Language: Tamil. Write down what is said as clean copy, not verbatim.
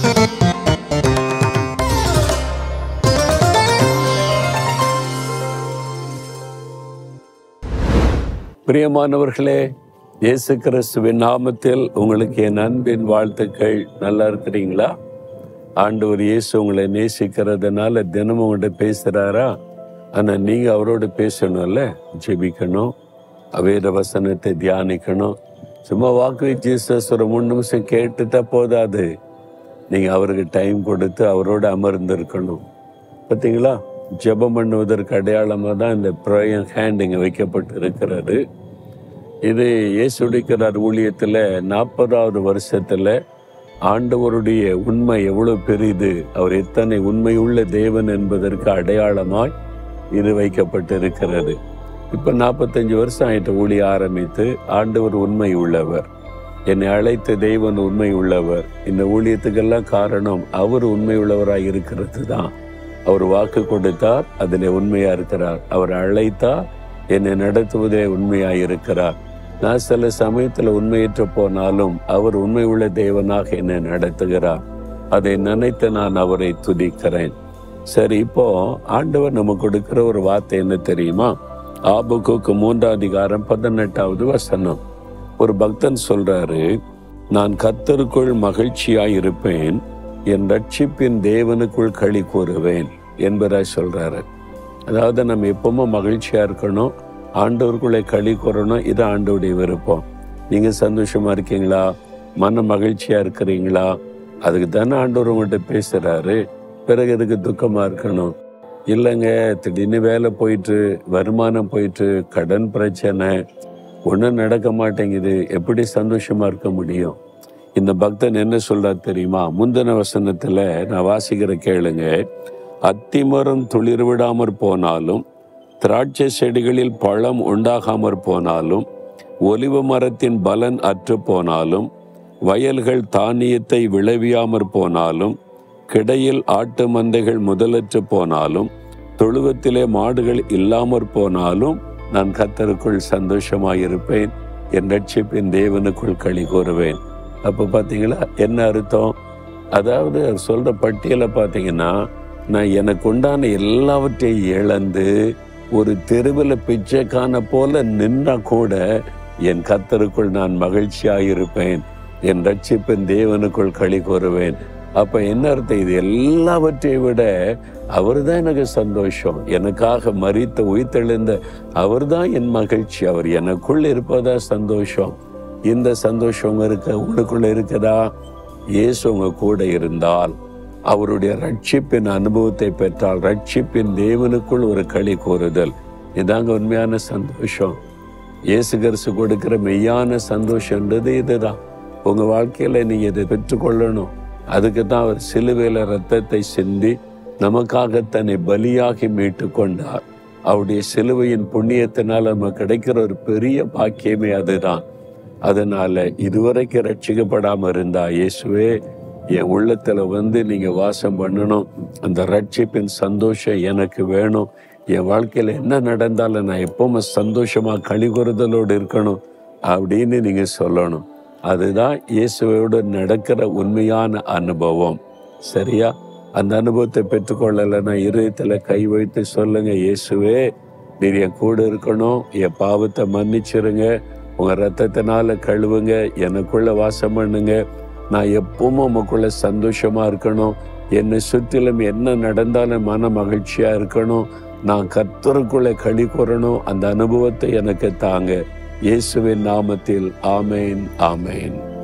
பிரியமானவர்களே, இயேசு கிறிஸ்துவின் நாமத்தில் உங்களுக்கு என் அன்பின் வாழ்த்துக்கள். நல்லா இருக்கிறீங்களா? ஆண்டவர் இயேசு உங்களை நேசிக்கிறதுனால தினமும் உங்கள்கிட்ட பேசுகிறாரா? ஆனால் நீங்கள் அவரோடு பேசணும்ல, ஜெபிக்கணும், வேத வசனத்தை தியானிக்கணும். சும்மா வாக்கு ஜீசஸ் ஒரு 3 நிமிஷம் கேட்டுட்டா போதாது, நீங்கள் அவருக்கு டைம் கொடுத்து அவரோடு அமர்ந்திருக்கணும். பார்த்தீங்களா, ஜெபம் பண்ணுவதற்கு அடையாளமாக தான் இந்த ப்ரேயர் ஹேண்ட் இங்கே வைக்கப்பட்டு இருக்கிறது. இது இயேசுடிக்கிறார் ஊழியத்தில் 40வது வருஷத்தில் ஆண்டவருடைய உண்மை எவ்வளோ பெரிது, அவர் எத்தனை உண்மையுள்ள தேவன் என்பதற்கு அடையாளமாய் இது வைக்கப்பட்டு இருக்கிறது. இப்போ 45 வருஷம் ஆயிட்டு ஊழிய ஆரம்பித்து. ஆண்டவர் உண்மை உள்ளவர், என்னை அழைத்த தேவன் உண்மை உள்ளவர். இந்த ஊழியத்துக்கெல்லாம் காரணம் அவர் உண்மை உள்ளவராக இருக்கிறது தான். அவர் வாக்கு கொடுத்தார், அதில் உண்மையா இருக்கிறார். அவர் அழைத்தார், என்னை நடத்துவதே உண்மையாக இருக்கிறார். நான் சில சமயத்தில் உண்மையற்று போனாலும் அவர் உண்மை உள்ள தேவனாக என்னை நடத்துகிறார். அதை நினைத்து நான் அவரை துதிக்கிறேன். சரி, இப்போ ஆண்டவர் நமக்கு கொடுக்கிற ஒரு வார்த்தை என்ன தெரியுமா? ஆபகுக்கு 3:18 வசனம். ஒரு பக்தன் சொல்றாரு, நான் கர்த்தருக்குள் மகிழ்ச்சியாய் இருப்பேன், என் ரட்சிப்பின் தேவனுக்குள் களி கூறுவேன் என்பதாய் சொல்றாரு. அதாவது நம்ம எப்பவுமே மகிழ்ச்சியா இருக்கணும், ஆண்டவருக்குள்ளே களி கூறணும். இது ஆண்டவருடைய விருப்பம். நீங்க சந்தோஷமா இருக்கீங்களா? மன மகிழ்ச்சியா இருக்கிறீங்களா? அதுக்கு தானே ஆண்டவர் உங்கள்கிட்ட பேசுறாரு. பிறகு எதுக்கு துக்கமா இருக்கணும்? இல்லைங்க, திடீர்னு வேலை போயிட்டு, வருமானம் போயிட்டு, கடன் பிரச்சனை, ஒன்றும் நடக்க மாட்டேங்குது, எப்படி சந்தோஷமா இருக்க முடியும்? இந்த பக்தன் என்ன சொல்றாரு தெரியுமா? முந்தின வசனத்துல நான் வாசிக்கிற கேளுங்க. அத்திமரம் துளிர் விடாமற் போனாலும், திராட்சை செடிகளில் பழம் உண்டாகாமற் போனாலும், ஒலிவ மரத்தின் பலன் அற்று போனாலும், வயல்கள் தானியத்தை விளைவியாமற் போனாலும், கிடையில் ஆட்டு மந்தைகள் முதலற்று போனாலும், தொழுவத்திலே மாடுகள் இல்லாமற் போனாலும், நான் கர்த்தருக்குள் சந்தோஷமாயிருப்பேன், என் ரட்சிப்பின் தேவனுக்குள் களி கூறுவேன். அப்போ பார்த்தீங்களா என்ன அர்த்தம்? அதாவது சொல்ற பட்டியலை பார்த்தீங்கன்னா, நான் எனக்கு உண்டான எல்லாவற்றையும் இழந்து ஒரு தெருவில் பிச்சைக்கான போல நின்னா கூட என் கர்த்தருக்குள் நான் மகிழ்ச்சியாயிருப்பேன், என் ரட்சிப்பின் தேவனுக்குள் களி கூறுவேன். அப்ப என்ன அர்த்தம்? இது எல்லாவற்றை விட அவர் தான் எனக்கு சந்தோஷம். எனக்காக மரித்து உயிர்த்தெழுந்த அவர் தான் என் மகிழ்ச்சி. அவர் எனக்குள் இருப்பதா சந்தோஷம். இந்த சந்தோஷம் உங்களுக்குள்ள இருக்குதா? இயேசு உங்க கூட இருந்தால், அவருடைய ரட்சிப்பின் அனுபவத்தை பெற்றால், ரட்சிப்பின் தேவனுக்குள் ஒரு களி கூறுதல், இதாங்க உண்மையான சந்தோஷம். இயேசு கிறிஸ்து கொடுக்கிற மெய்யான சந்தோஷம்ன்றது இதுதான். உங்க வாழ்க்கையில நீங்க இதை பெற்றுக்கொள்ளணும். அதுக்கு தான் அவர் சிலுவையில ரத்தத்தை சிந்தி நமக்காக தன்னை பலியாகி மீட்டு கொண்டார். அவருடைய சிலுவையின் புண்ணியத்தினால் நமக்கு கிடைக்கிற ஒரு பெரிய பாக்கியமே அதுதான். அதனால இதுவரைக்கும் ரட்சிக்கப்படாம இருந்தா, இயேசுவே என் உள்ளத்துல வந்து நீங்க வாசம் பண்ணணும், அந்த ரட்சிப்பின் சந்தோஷம் எனக்கு வேணும், என் வாழ்க்கையில என்ன நடந்தாலும் நான் எப்பவுமே சந்தோஷமா களி கூறுதலோடு இருக்கணும் அப்படின்னு நீங்க சொல்லணும். அதுதான் இயேசுவோடு நடக்கிற உண்மையான அனுபவம். சரியா? அந்த அனுபவத்தை பெற்றுக்கொள்ளலைன்னா இருதயத்துல கை வைத்து சொல்லுங்க, இயேசுவே நீர் என் கூட இருக்கணும், என் பாவத்தை மன்னிச்சிருங்க, உங்க ரத்தத்தினால கழுவுங்க, எனக்குள்ள வாசம் பண்ணுங்க, நான் எப்பவும் உமக்குள்ள சந்தோஷமா இருக்கணும், என்னை சுற்றிலும் என்ன நடந்தாலும் மன மகிழ்ச்சியா இருக்கணும், நான் கர்த்தருக்குள்ள களி கூறணும். அந்த அனுபவத்தை எனக்கு தாங்க. இயேசுவின் நாமத்தில் ஆமேன், ஆமேன்.